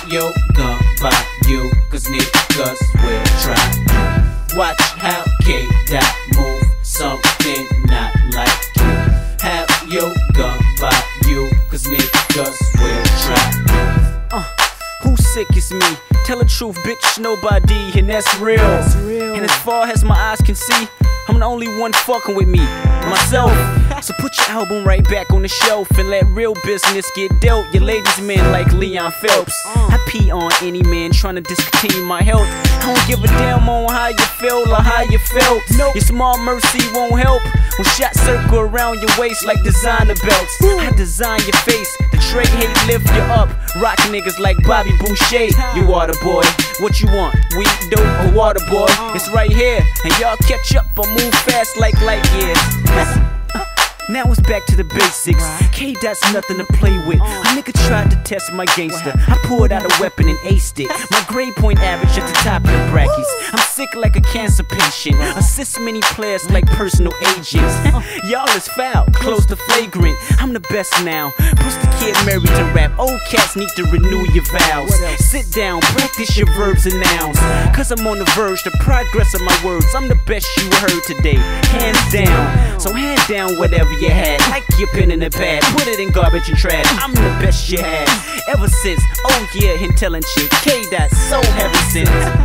your gun by you, cause niggas will try. Watch how K-Dot move something not like you. Have your gun by you, cause niggas will try. Who sick is me? Tell the truth, bitch, nobody, and that's real. And as far as my eyes can see, I'm the only one fucking with me, myself. So put your album right back on the shelf and let real business get dealt. Your ladies men like Leon Phelps. I pee on any man trying to discontinue my health. I don't give a damn on how you feel or how you felt. Your small mercy won't help when shots circle around your waist like designer belts. I design your face, the trade hate lift you up. Rock niggas like Bobby Boucher. You water boy, what you want? Weed, dope, or water boy? It's right here, and y'all catch up or move fast like light years. Now it's back to the basics. K-Dot's nothing to play with. A nigga tried to test my gangster. I pulled out a weapon and aced it. My grade point average at the top of the brackets. I'm sick like a cancer patient. Assist many players like personal agents. Y'all is foul, close to flagrant. I'm the best now. Push the kid married to rap. Old cats need to renew your vows. Sit down, practice your verbs and nouns. Cause I'm on the verge, the progress of my words. I'm the best you heard today, hands down. So hand down whatever you had, like your pen in the pad, put it in garbage and trash. I'm the best you had ever since. Oh yeah, intelligent K-Dot, so heaven sent.